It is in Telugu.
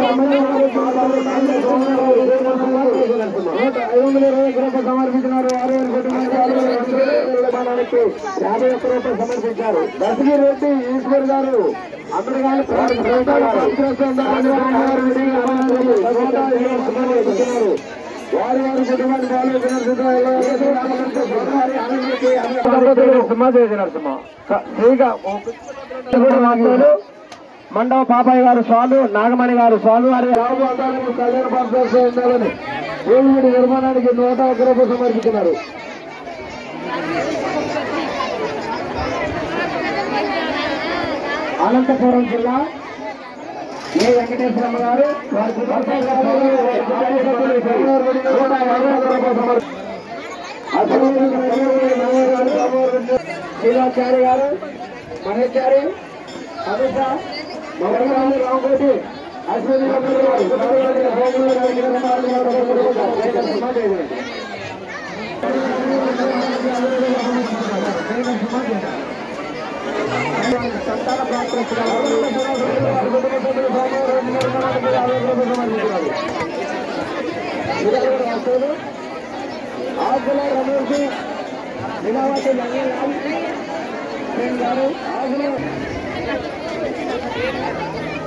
సమర్పించినారు. 51 రూపాయలు సమర్పించారు. దశగిరి రెడ్డి ఈశ్వర్ గారు అందరు కానీ వారి వారి కుటుంబాన్ని మండవ పాపయ్య గారు స్వామి, నాగమణి గారు స్వామి వారి కళ్యాణ పాత్రని దేవుడి నిర్మాణానికి 101 రూపాయలు సమర్పించినారు. అనంతపురం జిల్లా ఏ వెంకటేశ్వరమ్మ గారు వారి శ్రీరాచారి గారు, మహేశ్చారి, అమిత రామకోటి, అశ్విని సంతాన ప్రాప్తి ఆకుల రమేష్ లీలావతి గారు